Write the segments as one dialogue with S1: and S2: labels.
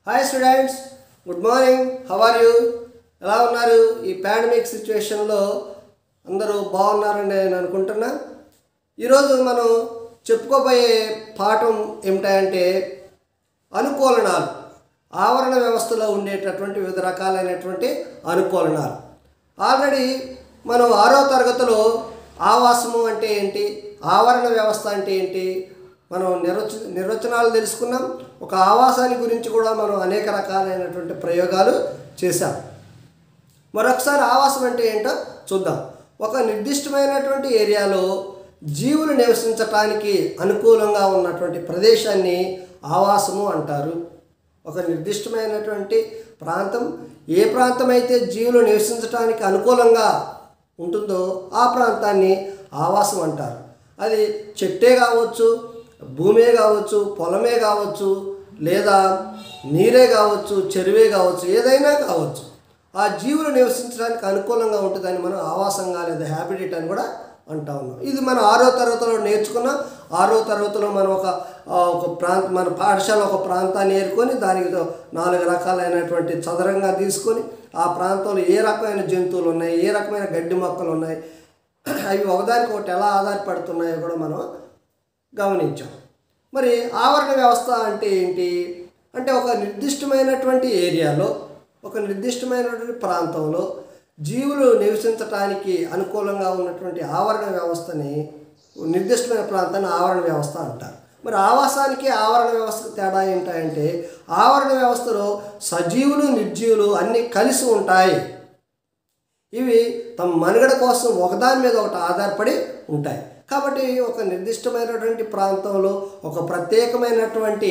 S1: Hi students, good morning. How are you? ఎలా ఉన్నారు? ఈ పాండమిక్ సిచ్యువేషన్లో అందరూ బాగున్నారని నేను అనుకుంటున్నా. ఈరోజు మనం చెప్పుకోబోయే పాఠం ఏమిటంటే అనుకూలనాలు. ఆవరణ వ్యవస్థలో ఉండేటటువంటి వివిధ రకాలైనటువంటి అనుకూలనాలు. ఆల్రెడీ మనం 6వ తరగతిలో ఆవాసము అంటే ఏంటి, ఆవరణ వ్యవస్థ అంటే ఏంటి మనం నిర్వచనాలు తెలుసుకున్నాం. ఒక ఆవాసాన్ని గురించి కూడా మనం అనేక రకాలైనటువంటి ప్రయోగాలు చేశాం. మరొకసారి ఆవాసం అంటే ఏంటో చూద్దాం. ఒక నిర్దిష్టమైనటువంటి ఏరియాలో జీవులు నివసించటానికి అనుకూలంగా ఉన్నటువంటి ప్రదేశాన్ని ఆవాసము అంటారు. ఒక నిర్దిష్టమైనటువంటి ప్రాంతం, ఏ ప్రాంతం అయితే జీవులు నివసించటానికి అనుకూలంగా ఉంటుందో ఆ ప్రాంతాన్ని ఆవాసం అంటారు. అది చెట్టే కావచ్చు, భూమే కావచ్చు, పొలమే కావచ్చు, లేదా నీరే కావచ్చు, చెరువే కావచ్చు, ఏదైనా కావచ్చు. ఆ జీవులు నివసించడానికి అనుకూలంగా ఉంటుందని మనం ఆవాసంగా లేదా హ్యాబిటేట్ అని కూడా అంటా ఉన్నాం. ఇది మనం 6వ తరగతిలో నేర్చుకున్నాం. 6వ తరగతిలో మనం మన పాఠశాల ఒక ప్రాంతాన్ని ఏరుకొని దానికి 4 రకాలైనటువంటి చదరంగా తీసుకొని ఆ ప్రాంతంలో ఏ రకమైన జంతువులు ఉన్నాయి, ఏ రకమైన గడ్డి మొక్కలు ఉన్నాయి, అవి ఒకదానికి ఒకటి ఎలా ఆధారపడుతున్నాయో కూడా మనం గమనించాం. మరి ఆవరణ వ్యవస్థ అంటే ఏంటి అంటే ఒక నిర్దిష్టమైనటువంటి ఏరియాలో, ఒక నిర్దిష్టమైనటువంటి ప్రాంతంలో జీవులు నివసించటానికి అనుకూలంగా ఉన్నటువంటి ఆవరణ వ్యవస్థని, నిర్దిష్టమైన ప్రాంతాన్ని ఆవరణ వ్యవస్థ అంటారు. మరి ఆవాసానికి ఆవరణ వ్యవస్థకు తేడా ఏంటంటే ఆవరణ వ్యవస్థలో సజీవులు నిర్జీవులు అన్నీ కలిసి ఉంటాయి. ఇవి తమ మనుగడ కోసం ఒకదాని మీద ఒకటి ఆధారపడి ఉంటాయి. కాబట్టి ఒక నిర్దిష్టమైనటువంటి ప్రాంతంలో ఒక ప్రత్యేకమైనటువంటి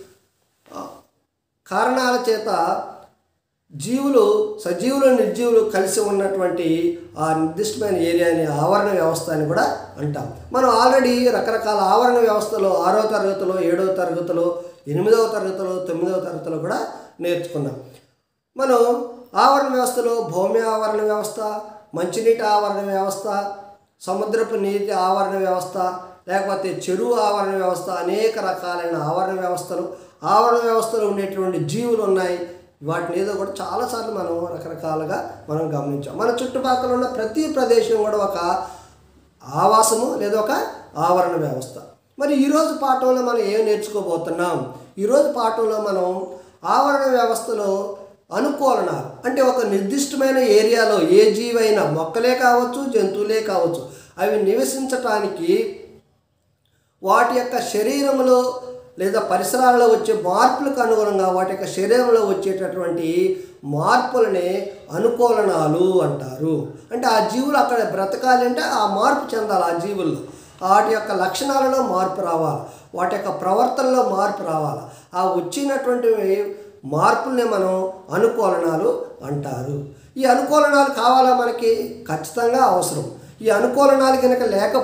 S1: కారణాల చేత జీవులు, సజీవులు నిర్జీవులు కలిసి ఉన్నటువంటి ఆ నిర్దిష్టమైన ఏరియాని ఆవరణ వ్యవస్థ అని కూడా అంటాం. మనం ఆల్రెడీ రకరకాల ఆవరణ వ్యవస్థలో 6వ తరగతిలో, 7వ తరగతిలో, 8వ తరగతిలో, 9వ తరగతిలో కూడా నేర్చుకున్నాం. మనం ఆవరణ వ్యవస్థలో భూమి ఆవరణ వ్యవస్థ, మంచినీటి ఆవరణ వ్యవస్థ, సముద్రపు నీటి ఆవరణ వ్యవస్థ, లేకపోతే చెరువు ఆవరణ వ్యవస్థ, అనేక రకాలైన ఆవరణ వ్యవస్థలు, ఆవరణ వ్యవస్థలో ఉండేటువంటి జీవులు ఉన్నాయి. వాటిని ఏదో కూడా చాలాసార్లు మనం రకరకాలుగా మనం గమనించాం. మన చుట్టుపక్కల ఉన్న ప్రతి ప్రదేశం కూడా ఒక ఆవాసము లేదా ఒక ఆవరణ వ్యవస్థ. మరి ఈరోజు పాఠంలో మనం ఏం నేర్చుకోబోతున్నాం? ఈరోజు పాఠంలో మనం ఆవరణ వ్యవస్థలో అనుకూలనాలు అంటే ఒక నిర్దిష్టమైన ఏరియాలో ఏ జీవైనా, మొక్కలే కావచ్చు, జంతువులే కావచ్చు, అవి నివసించటానికి వాటి యొక్క శరీరంలో లేదా పరిసరాలలో వచ్చే మార్పులకు అనుగుణంగా వాటి యొక్క శరీరంలో వచ్చేటటువంటి మార్పులనే అనుకూలనాలు అంటారు. అంటే ఆ జీవులు అక్కడ బ్రతకాలి అంటే ఆ మార్పు చెందాలి. ఆ జీవుల్లో వాటి యొక్క లక్షణాలలో మార్పు రావాలి, వాటి యొక్క ప్రవర్తనలో మార్పు రావాలి. ఆ వచ్చినటువంటి మార్పుల్ని మనం అనుకూలనాలు అంటారు. ఈ అనుకూలనాలు కావాలా మనకి? ఖచ్చితంగా అవసరం. ఈ అనుకూలనాలు కనుక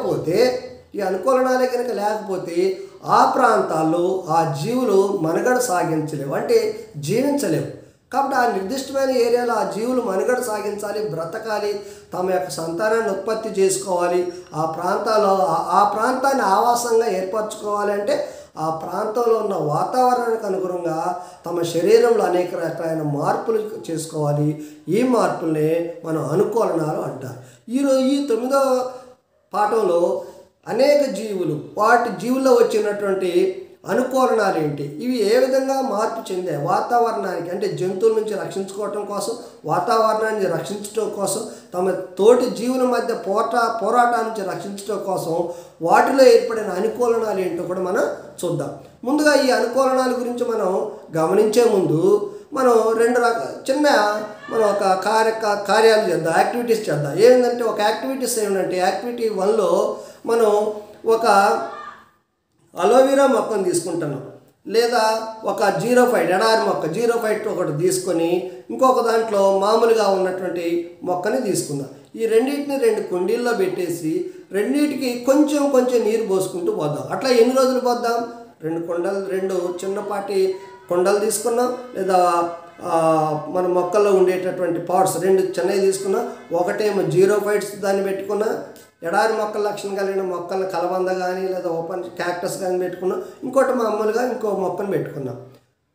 S1: లేకపోతే ఆ ప్రాంతాల్లో ఆ జీవులు మనుగడ సాగించలేవు, అంటే జీవించలేవు. కాబట్టి ఆ నిర్దిష్టమైన ఏరియాలో ఆ జీవులు మనుగడ సాగించాలి, బ్రతకాలి, తమ యొక్క సంతానాన్ని ఉత్పత్తి చేసుకోవాలి. ఆ ప్రాంతాన్ని ఆవాసంగా ఏర్పరచుకోవాలి అంటే ఆ ప్రాంతంలో ఉన్న వాతావరణానికి అనుగుణంగా తమ శరీరంలో అనేక రకాలైన మార్పులు చేసుకోవాలి. ఈ మార్పుల్ని మనం అనుకూలనాలు అంటారు. ఈ 9వ పాఠంలో అనేక జీవులు, వాటి జీవుల్లో వచ్చినటువంటి అనుకూలనాలు ఏంటి, ఇవి ఏ విధంగా మార్పు చెందాయి వాతావరణానికి, అంటే జంతువుల నుంచి రక్షించుకోవటం కోసం, వాతావరణాన్ని రక్షించడం కోసం, తమ తోటి జీవుల మధ్య పోరాటం నుంచి రక్షించడం కోసం వాటిలో ఏర్పడిన అనుకూలనాలు ఏంటో కూడా మనం చూద్దాం. ముందుగా ఈ అనుకూలనాల గురించి మనం గమనించే ముందు మనం మనం ఒక కార్యాలు చేద్దాం, యాక్టివిటీస్ చేద్దాం. ఏంటంటే ఒక యాక్టివిటీస్ ఏమిటంటే యాక్టివిటీ 1లో మనం ఒక అలోవెరా మొక్కను తీసుకుంటున్నాం, లేదా ఒక జీరోఫైట్ ఎడారి మొక్క, జీరోఫైట్ ఒకటి తీసుకొని ఇంకొక దాంట్లో మామూలుగా ఉన్నటువంటి మొక్కని తీసుకుందాం. ఈ రెండింటిని 2 కుండీల్లో పెట్టేసి రెండింటికి కొంచెం నీరు పోసుకుంటూ పోద్దాం. అట్లా ఎన్ని రోజులు పోద్దాం? 2 చిన్నపాటి కుండలు తీసుకున్నాం, లేదా మన మొక్కల్లో ఉండేటటువంటి పాట్స్ 2 చిన్నవి తీసుకున్నాం. ఒకటేమో జీరోఫైట్స్ దాన్ని పెట్టుకున్నా, ఎడారి మొక్కల లక్షణం కలిగిన మొక్కలను కలబంద కానీ లేదా ఓపెన్ క్యాక్టస్ కానీ పెట్టుకున్నాం. ఇంకోటి మామూలుగా ఇంకో మొక్కను పెట్టుకున్నాం.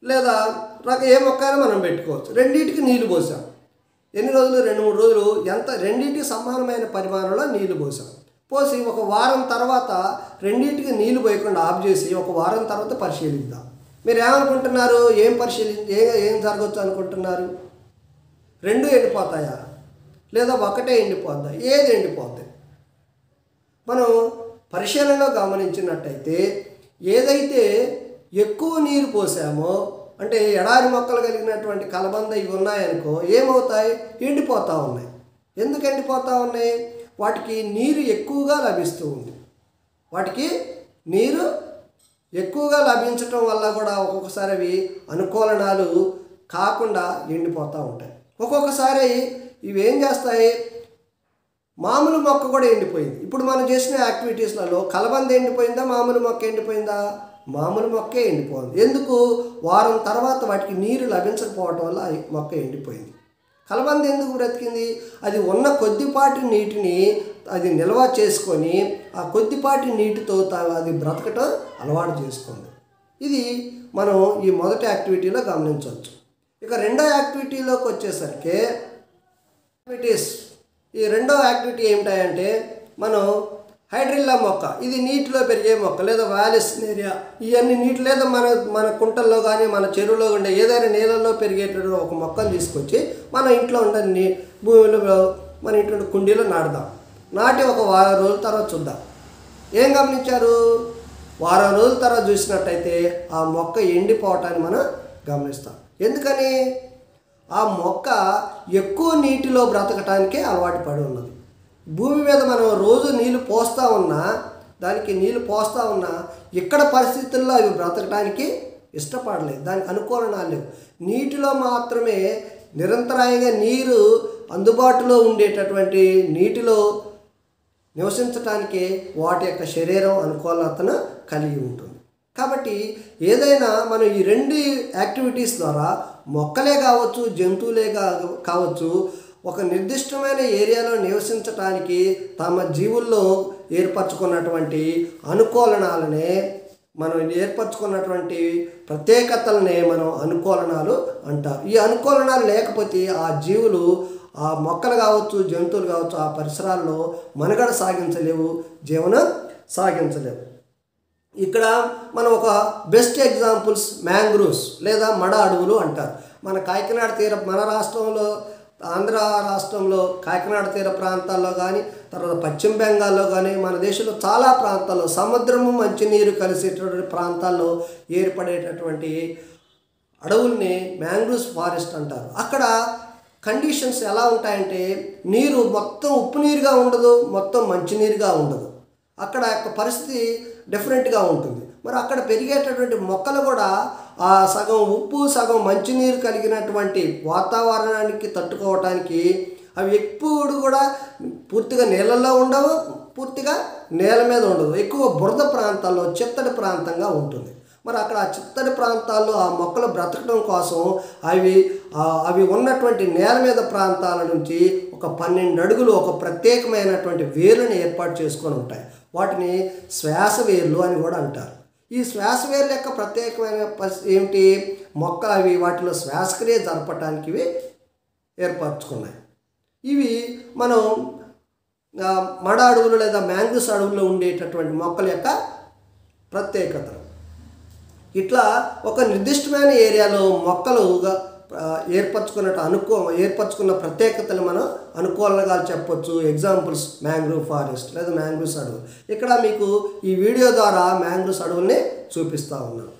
S1: లేదా ఏ మొక్క అయినా మనం పెట్టుకోవచ్చు. రెండింటికి నీళ్లు పోసాం. ఎన్ని రోజులు? 2-3 రోజులు. రెండింటికి సమానమైన పరిమాణంలో నీళ్లు పోసాం. పోసి ఒక వారం తర్వాత రెండింటికి నీళ్లు పోయకుండా ఆఫ్ చేసి ఒక వారం తర్వాత పరిశీలిద్దాం. మీరు ఏమనుకుంటున్నారు? ఏం జరగవచ్చు అనుకుంటున్నారు? 2 ఎండిపోతాయా లేదా ఒకటే ఎండిపోద్దా? ఏది ఎండిపోద్ది? మనం పరిశీలనలో గమనించినట్టయితే ఏదైతే ఎక్కువ నీరు పోసామో, అంటే ఎడారి మొక్కలు కలిగినటువంటి కలబంద ఇవి ఉన్నాయనుకో, ఏమవుతాయి? ఎండిపోతూ ఉన్నాయి. ఎందుకు ఎండిపోతూ ఉన్నాయి? వాటికి నీరు ఎక్కువగా లభిస్తూ ఉంది. వాటికి నీరు ఎక్కువగా లభించటం వల్ల కూడా ఒక్కొక్కసారి అవి అనుకూలనాలు కాకుండా ఎండిపోతూ ఉంటాయి. ఒక్కొక్కసారి ఇవి ఏం చేస్తాయి? మామూలు మొక్క కూడా ఎండిపోయింది. ఇప్పుడు మనం చేసిన యాక్టివిటీస్లలో కలబంద ఎండిపోయిందా, మామూలు మొక్క ఎండిపోయిందా? మామూలు మొక్కే ఎండిపోయింది. ఎందుకు? వారం తర్వాత వాటికి నీరు లభించకపోవటం వల్ల మొక్క ఎండిపోయింది. కలబంద ఎందుకు బ్రతికింది? అది ఉన్న కొద్దిపాటి నీటిని అది నిల్వ చేసుకొని ఆ కొద్దిపాటి నీటితో అది బ్రతకటం అలవాటు చేసుకుంది. ఇది మనం ఈ మొదటి యాక్టివిటీలో గమనించవచ్చు. ఇక రెండో యాక్టివిటీలోకి వచ్చేసరికి ఈ రెండో యాక్టివిటీ ఏమిటంటే, మనం హైడ్రిల్లా మొక్క, ఇది నీటిలో పెరిగే మొక్క లేదా వాలిస్నేరియా, ఇవన్నీ నీటి లేదా మన కుంటల్లో కానీ మన చెరువులో ఉండే ఏదైనా నీళ్ళల్లో పెరిగేటటువంటి ఒక మొక్కను తీసుకొచ్చి మన ఇంట్లో ఉండే భూమిలో మన ఇంట్లో కుండీలో నాటుదాం. నాటి ఒక వారం రోజుల తర్వాత చూద్దాం. ఏం గమనించారు? వారం రోజుల తర్వాత చూసినట్టయితే ఆ మొక్క ఎండిపోవటాన్ని మనం గమనిస్తాం. ఎందుకని? ఆ మొక్క ఎక్కువ నీటిలో బ్రతకటానికే అలవాటు పడి ఉన్నది. భూమి మీద మనం రోజు నీళ్ళు పోస్తూ ఉన్నా, దానికి నీళ్ళు పోస్తూ ఉన్నా ఇక్కడ పరిస్థితుల్లో అవి బ్రతకడానికి ఇష్టపడలేదు. దానికి అనుకూలనాలు లేవు. నీటిలో మాత్రమే నిరంతరాయంగా నీరు అందుబాటులో ఉండేటటువంటి నీటిలో నివసించటానికి వాటి యొక్క శరీరం అనుకూలతను కలిగి ఉంటుంది. కాబట్టి ఏదైనా మనం ఈ రెండు యాక్టివిటీస్ ద్వారా మొక్కలే కావచ్చు, జంతువులే కావచ్చు, ఒక నిర్దిష్టమైన ఏరియాలో నివసించటానికి తమ జీవుల్లో ఏర్పరచుకున్నటువంటి అనుకూలనాలనే మనం ఏర్పరచుకున్నటువంటి ప్రత్యేకతలనే మనం అనుకూలనాలు అంటారు. ఈ అనుకూలనాలు లేకపోతే ఆ జీవులు, ఆ మొక్కలు కావచ్చు, జంతువులు కావచ్చు, ఆ పరిసరాల్లో మనుగడ సాగించలేవు, జీవనం సాగించలేవు. ఇక్కడ మనం ఒక బెస్ట్ ఎగ్జాంపుల్స్ మ్యాంగ్రూవ్స్ లేదా మడ అడవులు అంటారు. మన కాకినాడ మన రాష్ట్రంలో, ఆంధ్ర రాష్ట్రంలో కాకినాడ తీర ప్రాంతాల్లో కానీ, తర్వాత పశ్చిమ బెంగాల్లో కానీ, మన దేశంలో చాలా ప్రాంతాల్లో సముద్రము మంచినీరు కలిసేటటువంటి ప్రాంతాల్లో ఏర్పడేటటువంటి అడవుల్ని మ్యాంగ్రూవ్స్ ఫారెస్ట్ అంటారు. అక్కడ కండిషన్స్ ఎలా ఉంటాయంటే, నీరు మొత్తం ఉప్పు నీరుగా ఉండదు, మొత్తం మంచినీరుగా ఉండదు. అక్కడ యొక్క పరిస్థితి డిఫరెంట్గా ఉంటుంది. మరి అక్కడ పెరిగేటటువంటి మొక్కలు కూడా ఆ సగం ఉప్పు సగం మంచినీరు కలిగినటువంటి వాతావరణానికి తట్టుకోవటానికి అవి ఎప్పుడు కూడా పూర్తిగా నీళ్ళల్లో ఉండవు, పూర్తిగా నేల మీద ఉండదు. ఎక్కువ బురద ప్రాంతాల్లో చిత్తడి ప్రాంతంగా ఉంటుంది. మరి అక్కడ ఆ చిత్తడి ప్రాంతాల్లో ఆ మొక్కలు బ్రతకడం కోసం అవి ఉన్నటువంటి నేల మీద ప్రాంతాల నుంచి ఒక 12 అడుగులు ఒక ప్రత్యేకమైనటువంటి వేర్లను ఏర్పాటు చేసుకొని ఉంటాయి. వాటిని శ్వాస వేర్లు అని కూడా అంటారు. ఈ శ్వాస వేర్ల యొక్క ప్రత్యేకమైన ఏమిటి? మొక్కలు వాటిలో శ్వాసక్రియ జరపటానికి ఇవి ఏర్పరచుకున్నాయి. ఇవి మనం మడ అడవులు లేదా మ్యాంగ్రూవ్స్ అడవుల్లో ఉండేటటువంటి మొక్కల యొక్క ప్రత్యేకతలు. ఇట్లా ఒక నిర్దిష్టమైన ఏరియాలో మొక్కలుగా ఏర్పరచుకున్న ప్రత్యేకతలు మనం అనుకూలంగా చెప్పొచ్చు. ఎగ్జాంపుల్స్ మ్యాంగ్రూవ్ ఫారెస్ట్ లేదా మ్యాంగ్రూవ్స్ అడవులు. ఇక్కడ మీకు ఈ వీడియో ద్వారా మ్యాంగ్రూవ్స్ అడవుల్ని చూపిస్తూ ఉన్నాను.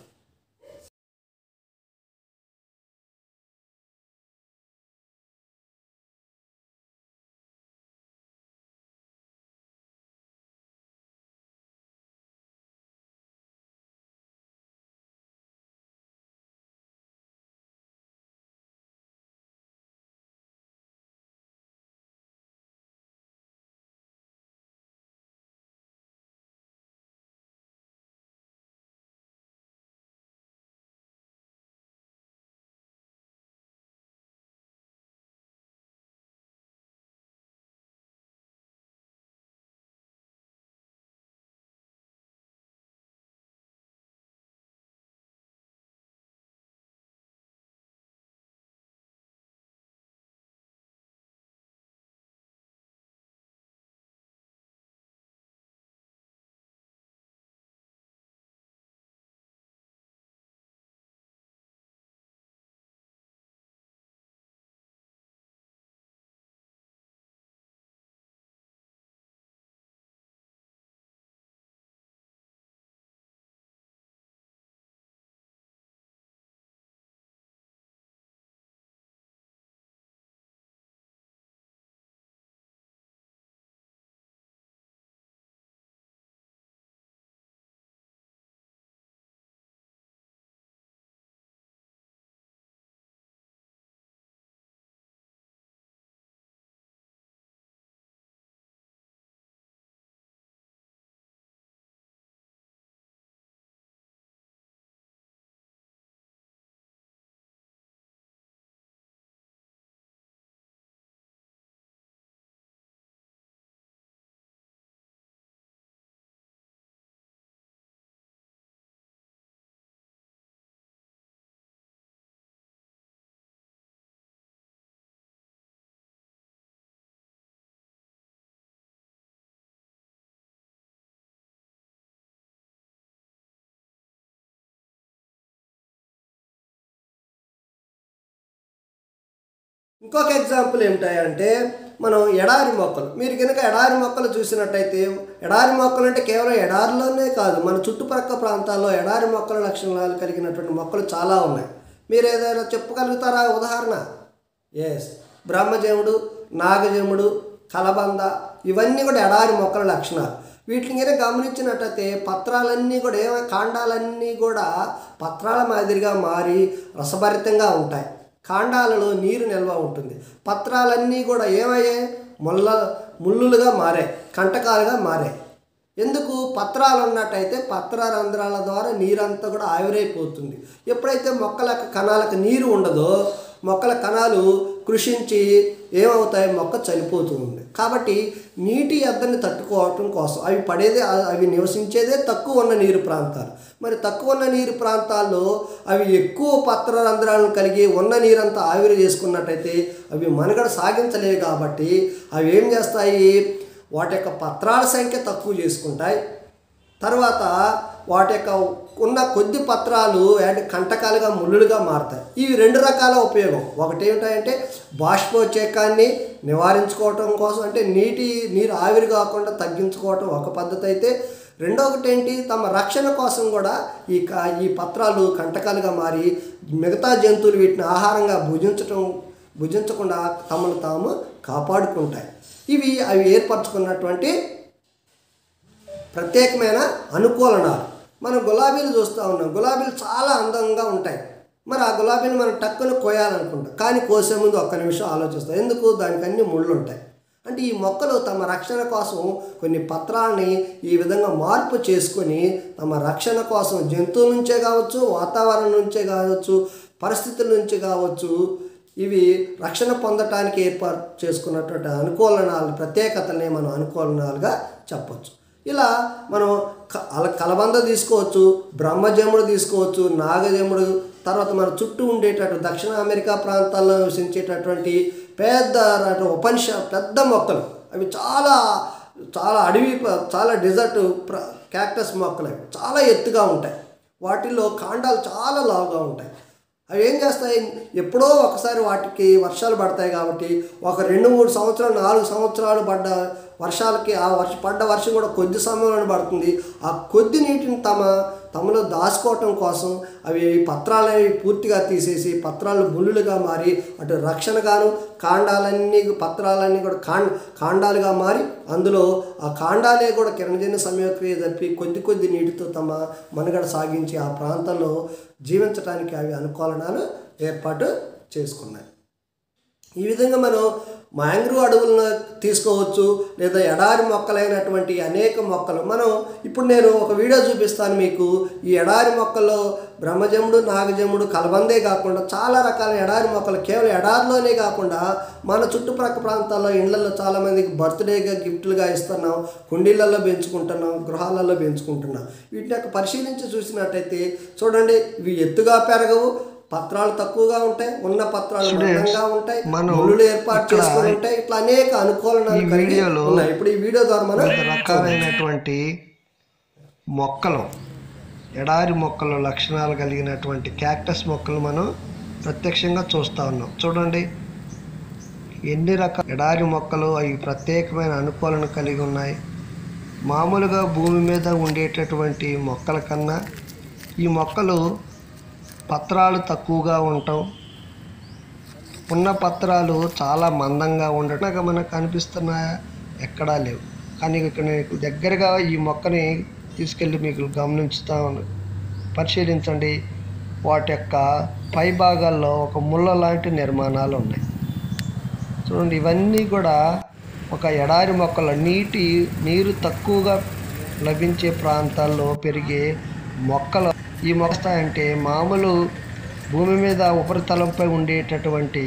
S1: ఇంకొక ఎగ్జాంపుల్ ఏమిటాయంటే మనం ఎడారి మొక్కలు. మీరు కనుక ఎడారి మొక్కలు చూసినట్టయితే, ఎడారి మొక్కలు అంటే కేవలం ఎడారిలోనే కాదు, మన చుట్టుపక్కల ప్రాంతాల్లో ఎడారి మొక్కల లక్షణాలు కలిగినటువంటి మొక్కలు చాలా ఉన్నాయి. మీరు ఏదైనా చెప్పగలుగుతారా ఉదాహరణ? ఎస్, బ్రహ్మజముడు, నాగజముడు, కలబంద, ఇవన్నీ కూడా ఎడారి మొక్కల లక్షణాలు. వీటిని కనుక గమనించినట్టయితే పత్రాలన్నీ కూడా కాండాలన్నీ కూడా పత్రాల మాదిరిగా మారి రసభరితంగా ఉంటాయి. కాండాలలో నీరు నిల్వ ఉంటుంది. పత్రాలన్నీ కూడా ఏమయ్యాయి? ముళ్ళులుగా మారాయి, కంటకాలుగా మారాయి. ఎందుకు? పత్రాలు ఉన్నట్టయితే పత్రరంధ్రాల ద్వారా నీరంతా కూడా ఆవిరైపోతుంది. ఎప్పుడైతే మొక్కల కణాలకు నీరు ఉండదో మొక్కల కణాలు కృషించి ఏమవుతాయి? మొక్క చనిపోతుంది. కాబట్టి నీటి ఎద్దడిని తట్టుకోవటం కోసం అవి నివసించేదే తక్కువ ఉన్న నీరు ప్రాంతాలు. మరి తక్కువ ఉన్న నీరు ప్రాంతాల్లో అవి ఎక్కువ పత్రరంధ్రాలను కలిగి ఉన్న నీరంతా ఆవిరి చేసుకున్నట్టయితే అవి మనుగడ సాగించలేవు. కాబట్టి అవి ఏం చేస్తాయి? వాటి యొక్క పత్రాల సంఖ్య తక్కువ చేసుకుంటాయి. తర్వాత వాటి యొక్క ఉన్న కొద్ది పత్రాలు కంటకాలుగా ముళ్ళులుగా మారుతాయి. ఇవి రెండు రకాల ఉపయోగం. ఒకటి ఏమిటంటే బాష్పోచ్చేకాన్ని నివారించుకోవటం కోసం, అంటే నీరు ఆవిరి కాకుండా తగ్గించుకోవటం ఒక పద్ధతి అయితే, రెండొకటి ఏంటి? తమ రక్షణ కోసం కూడా ఈ పత్రాలు కంటకాలుగా మారి మిగతా జంతువులు వీటిని ఆహారంగా భుజించకుండా తమను తాము కాపాడుకుంటాయి. అవి ఏర్పరచుకున్నటువంటి ప్రత్యేకమైన అనుకూలనాలు. మనం గులాబీలు చూస్తూ ఉన్నాం. గులాబీలు చాలా అందంగా ఉంటాయి. మరి ఆ గులాబీని మనం టక్కును కోయాలనుకుంటాం, కానీ కోసే ముందు ఒక్క నిమిషం ఆలోచిస్తాం. ఎందుకు? దానికి అన్ని ముళ్ళు ఉంటాయి. అంటే ఈ మొక్కలు తమ రక్షణ కోసం కొన్ని పత్రాలని ఈ విధంగా మార్పు చేసుకొని తమ రక్షణ కోసం జంతువుల నుంచే కావచ్చు, వాతావరణం నుంచే కావచ్చు, పరిస్థితుల నుంచి కావచ్చు, ఇవి రక్షణ పొందటానికి ఏర్పాటు చేసుకున్నటువంటి అనుకూలనాలు, ప్రత్యేకతనే మనం అనుకూలనాలుగా చెప్పవచ్చు. ఇలా మనం కలబంద తీసుకోవచ్చు, బ్రహ్మజముడు తీసుకోవచ్చు, నాగజముడు, తర్వాత మన చుట్టూ ఉండేటటువంటి దక్షిణ అమెరికా ప్రాంతాల్లో నివసించేటటువంటి పెద్ద మొక్కలు. అవి చాలా చాలా అడవి, చాలా డెజర్ట్ క్యాక్టస్ మొక్కలు. అవి చాలా ఎత్తుగా ఉంటాయి. వాటిల్లో కాండాలు చాలా లావుగా ఉంటాయి. అవి ఏం చేస్తాయి? ఎప్పుడో ఒకసారి వాటికి వర్షాలు పడతాయి. కాబట్టి ఒక 2-3 సంవత్సరాలు, 4 సంవత్సరాలు పడ్డ వర్షాలకి పడ్డ వర్షం కూడా కొద్ది సమయంలో పడుతుంది. ఆ కొద్ది నీటిని తమలో దాచుకోవటం కోసం అవి పత్రాలనేవి పూర్తిగా తీసేసి పత్రాలు ముళ్ళులుగా మారి అటు రక్షణగాను, పత్రాలన్నీ కూడా కాండాలుగా మారి అందులో ఆ కాండాలే కూడా కిరణజన్య సంయోగక్రియ జరిపి కొద్ది నీటితో తమ మనుగడ సాగించి ఆ ప్రాంతంలో జీవించడానికి అవి అనుకూలనాలు ఏర్పాటు చేసుకున్నాయి. ఈ విధంగా మనం మ్యాంగ్రూవ్ అడవులను తీసుకోవచ్చు, లేదా ఎడారి మొక్కలైనటువంటి అనేక మొక్కలు. ఇప్పుడు నేను ఒక వీడియో చూపిస్తాను మీకు. ఈ ఎడారి మొక్కల్లో బ్రహ్మజముడు, నాగజముడు, కలబందే కాకుండా చాలా రకాల ఎడారి మొక్కలు కేవలం ఎడారిలోనే కాకుండా మన చుట్టుప్రక్కల ప్రాంతాల్లో ఇళ్లలో చాలామందికి బర్త్డేగా గిఫ్ట్లుగా ఇస్తున్నాం, కుండీలలో పెంచుకుంటున్నాం, గృహాలలో పెంచుకుంటున్నాం. వీటిని పరిశీలించి చూసినట్టయితే చూడండి, ఇవి ఎత్తుగా పెరగవు, పత్రాలు తక్కువగా ఉంటాయి, ఉన్న పత్రాలు మందంగా ఉంటాయి, ముళ్ళు ఏర్పాటు చేసుకుని ఉంటాయి. ఇట్లా అనేక అనుకూలనాలు ఉన్నాయి. ఇప్పుడు ఈ వీడియో ద్వారా మనం
S2: రకాలైనటువంటి మొక్కలు, ఎడారి మొక్కలు లక్షణాలు కలిగినటువంటి క్యాక్టస్ మొక్కలు మనం ప్రత్యక్షంగా చూస్తూ ఉన్నాం. చూడండి ఎన్ని రకాల ఎడారి మొక్కలు, అవి ప్రత్యేకమైన అనుకూలన కలిగి ఉన్నాయి. మామూలుగా భూమి మీద ఉండేటటువంటి మొక్కల కన్నా ఈ మొక్కలు పత్రాలు తక్కువగా ఉండటం, ఉన్న పత్రాలు చాలా మందంగా ఉండటం మనకు కనిపిస్తున్నాయా? ఎక్కడా లేవు. కానీ ఇక్కడ నేను దగ్గరగా ఈ మొక్కని తీసుకెళ్ళి మీకు పరిశీలించండి. వాటి యొక్క పై భాగాల్లో ఒక ముళ్ళ లాంటి నిర్మాణాలు ఉన్నాయి. చూడండి, ఇవన్నీ కూడా ఒక ఎడారి మొక్కలు, నీరు తక్కువగా లభించే ప్రాంతాల్లో పెరిగే మొక్కలు. ఈ మొక్క అంటే మామూలు భూమి మీద ఉపరితలంపై ఉండేటటువంటి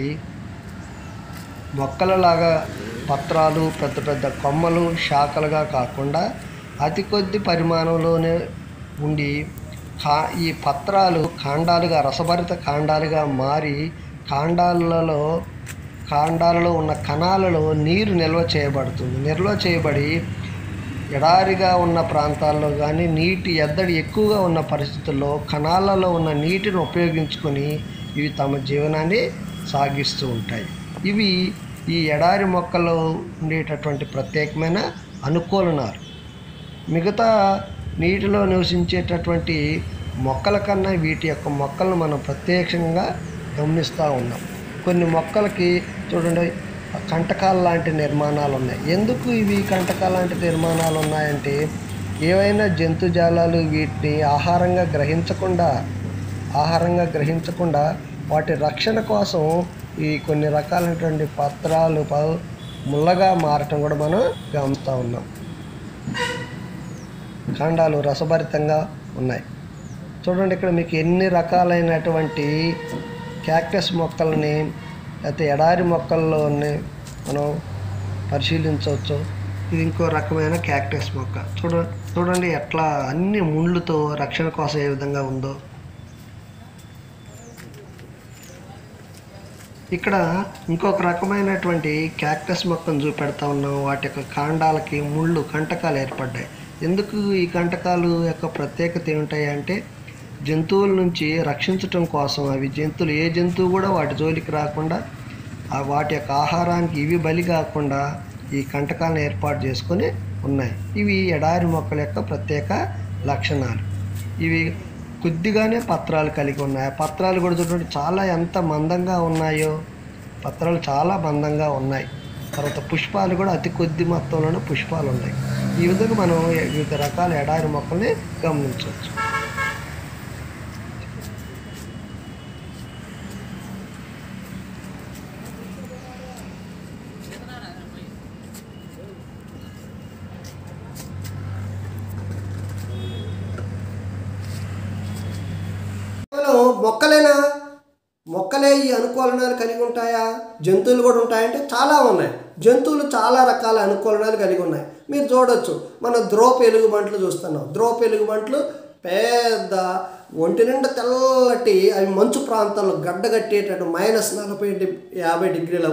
S2: మొక్కలలాగా పత్రాలు, పెద్ద పెద్ద కొమ్మలు, శాఖలుగా కాకుండా అతి కొద్ది పరిమాణంలోనే ఉండి ఈ పత్రాలు కాండాలుగా, రసభరిత కాండాలుగా మారి కాండాలలో ఉన్న కణాలలో నీరు నిల్వ చేయబడి ఎడారిగా ఉన్న ప్రాంతాల్లో కానీ నీటి ఎద్దడి ఎక్కువగా ఉన్న పరిస్థితుల్లో కణాలలో ఉన్న నీటిని ఉపయోగించుకొని ఇవి తమ జీవనాన్ని సాగిస్తూ ఉంటాయి. ఇవి ఈ ఎడారి మొక్కల్లో ఉండేటటువంటి ప్రత్యేకమైన అనుకూలనాలు. మిగతా నీటిలో నివసించేటటువంటి మొక్కల కన్నా వీటి యొక్క మొక్కలను మనం ప్రత్యక్షంగా గమనిస్తూ ఉన్నాం. కొన్ని మొక్కలకి చూడండి కంటకాల లాంటి నిర్మాణాలు ఉన్నాయి. ఎందుకు ఇవి కంటకాల లాంటి నిర్మాణాలు ఉన్నాయంటే ఏవైనా జంతుజాలాలు వీటిని ఆహారంగా గ్రహించకుండా వాటి రక్షణ కోసం ఈ కొన్ని రకాలైనటువంటి పత్రాలు ముళ్ళగా మారటం కూడా మనం గమనిస్తూ ఉన్నాం. కాండాలు రసభరితంగా ఉన్నాయి. చూడండి ఇక్కడ మీకు ఎన్ని రకాలైనటువంటి క్యాక్టస్ మొక్కల్ని లేకపోతే ఎడారి మొక్కల్లో మనం పరిశీలించవచ్చు. ఇది ఇంకో రకమైన క్యాక్టస్ మొక్క. చూడండి ఎట్లా అన్ని ముళ్ళుతో రక్షణ కోసం ఏ విధంగా ఉందో. ఇక్కడ ఇంకొక రకమైనటువంటి క్యాక్టస్ మొక్కను చూపెడతా ఉన్నాం. వాటి యొక్క కాండాలకి ముళ్ళు కంటకాలు ఏర్పడ్డాయి. ఎందుకు ఈ కంటకాలు యొక్క ప్రత్యేకత ఏమిటాయి అంటే జంతువుల నుంచి రక్షించటం కోసం. అవి ఏ జంతువు కూడా వాటి జోలికి రాకుండా వాటి యొక్క ఆహారానికి ఇవి బలి కాకుండా ఈ కంటకాలను ఏర్పాటు చేసుకొని ఉన్నాయి. ఇవి ఎడారి మొక్కల యొక్క ప్రత్యేక లక్షణాలు. ఇవి కొద్దిగానే పత్రాలు కలిగి ఉన్నాయి. ఆ పత్రాలు కూడా చూడండి చాలా ఎంత మందంగా ఉన్నాయో. పత్రాలు చాలా మందంగా ఉన్నాయి. తర్వాత పుష్పాలు కూడా అతి కొద్ది మొత్తంలోనే పుష్పాలు ఉన్నాయి. ఈ విధంగా మనం వివిధ రకాల ఎడారి మొక్కల్ని గమనించవచ్చు.
S1: మొక్కలే ఈ అనుకూలనాలు కలిగి ఉంటాయా? జంతువులు కూడా ఉంటాయంటే చాలా ఉన్నాయి. జంతువులు చాలా రకాల అనుకూలనాలు కలిగి ఉన్నాయి. మీరు చూడవచ్చు, మనం ధ్రువ ఎలుగుబంట్లు చూస్తున్నాం. ధ్రువ ఎలుగుబంట్లు పెద్ద ఒంటి నిండా తెల్లటి, అవి మంచు ప్రాంతాల్లో గడ్డగట్టేటట్టు -40-50 డిగ్రీల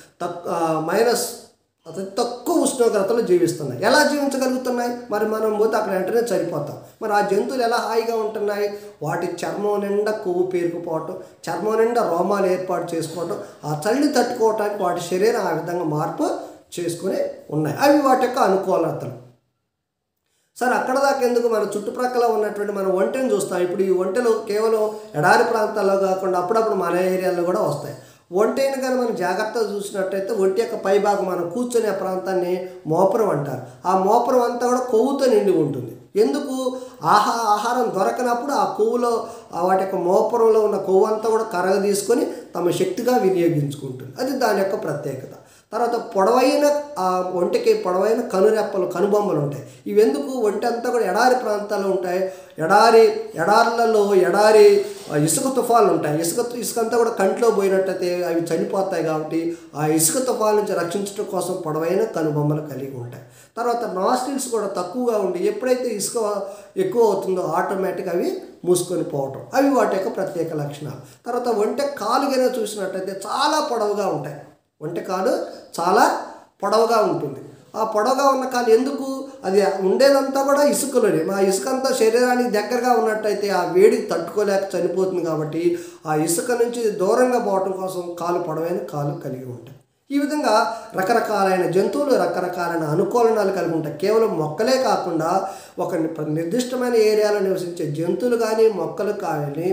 S1: అతి తక్కువ ఉష్ణోగ్రతలో జీవిస్తున్నాయి. ఎలా జీవించగలుగుతున్నాయి? మరి మనం పోతే అక్కడ వెంటనే చనిపోతాం. మరి ఆ జంతువులు ఎలా హాయిగా ఉంటున్నాయి? వాటి చర్మం నిండా కొవ్వు పేరుకుపోవటం, చర్మం నిండా రోమాలు ఏర్పాటు చేసుకోవటం, ఆ చలిని తట్టుకోవటానికి వాటి శరీరం ఆ విధంగా మార్పు చేసుకుని ఉన్నాయి. అవి వాటి యొక్క అనుకూలతలు. సరే, అక్కడ దాకా ఎందుకు? మన చుట్టుప్రక్కల ఉన్నటువంటి మన ఒంటెని చూస్తాం. ఇప్పుడు ఈ ఒంటెలు కేవలం ఎడారి ప్రాంతాల్లో కాకుండా అప్పుడప్పుడు మన ఏరియాలో కూడా వస్తాయి. ఒంటెని కానీ మనం జాగ్రత్తగా చూసినట్టయితే ఒంటి యొక్క పైభాగం మనం కూర్చునే ప్రాంతాన్ని మోపురం అంటారు. ఆ మోపురం అంతా కూడా కొవ్వుతో నిండి ఉంటుంది. ఎందుకు? ఆహారం దొరకనప్పుడు ఆ కొవ్వులో వాటి యొక్క మోపురంలో ఉన్న కొవ్వు అంతా కూడా కరగ తీసుకొని తమ శక్తిగా వినియోగించుకుంటుంది. అది దాని యొక్క ప్రత్యేకత. తర్వాత ఒంటికి పొడవైన కనుబొమ్మలు ఉంటాయి. ఇవి ఎందుకు? ఒంటి అంతా కూడా ఎడారి ప్రాంతాల్లో ఉంటాయి. ఎడారులలో ఇసుక తుఫాలు ఉంటాయి. ఇసుక అంతా కూడా కంట్లో పోయినట్టయితే అవి చనిపోతాయి. కాబట్టి ఆ ఇసుక తుఫాల నుంచి రక్షించడం కోసం పొడవైన కనుబొమ్మలు కలిగి ఉంటాయి. తర్వాత నాస్ట్రిల్స్ కూడా తక్కువగా ఉండి ఎప్పుడైతే ఇసుక ఎక్కువ అవుతుందో ఆటోమేటిక్గా అవి మూసుకొని పోవటం. అవి వాటి యొక్క ప్రత్యేక లక్షణాలు. తర్వాత ఒంటె కాలు గిన చూసినట్టయితే చాలా పొడవుగా ఉంటాయి. ఒంటె కాలు చాలా పొడవుగా ఉంటుంది. ఆ పొడవుగా ఉన్న కాలు ఎందుకు? అది ఉండేదంతా కూడా ఇసుకలోనే. ఆ ఇసుక అంతా శరీరానికి దగ్గరగా ఉన్నట్టయితే ఆ వేడికి తట్టుకోలేక చనిపోతుంది. కాబట్టి ఆ ఇసుక నుంచి దూరంగా పోవటం కోసం పొడవైన కాలు కలిగి ఉంటాయి. ఈ విధంగా రకరకాలైన జంతువులు రకరకాలైన అనుకూలనాలు కలిగి ఉంటాయి. కేవలం మొక్కలే కాకుండా ఒక నిర్దిష్టమైన ఏరియాలో నివసించే జంతువులు కానీ మొక్కలు కానీ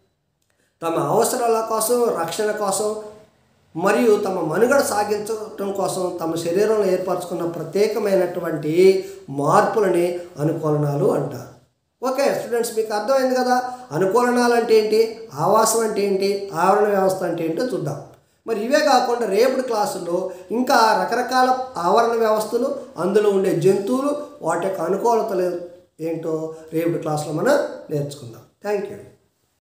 S1: తమ అవసరాల కోసం, రక్షణ కోసం మరియు తమ మనుగడ సాగించడం కోసం తమ శరీరంలో ఏర్పరచుకున్న ప్రత్యేకమైనటువంటి మార్పులని అనుకూలనాలు అంటారు. ఓకే స్టూడెంట్స్, మీకు అర్థమైంది కదా? అనుకూలనాలు అంటే ఏంటి, ఆవాసం అంటే ఏంటి, ఆవరణ వ్యవస్థ అంటే ఏంటో చూద్దాం. మరి ఇవే కాకుండా రేపటి క్లాసుల్లో ఇంకా రకరకాల ఆవరణ వ్యవస్థలు, అందులో ఉండే జంతువులు, వాటి యొక్క అనుకూలతలు ఏంటో రేపటి క్లాసులో మనం నేర్చుకుందాం. Thank you.